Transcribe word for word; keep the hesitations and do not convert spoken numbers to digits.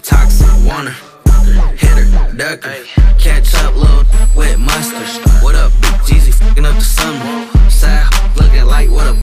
toxic, wanna hit her, duck her, catch up, little with mustard. What up, Big Jeezy, fucking up the summer. Side looking like what a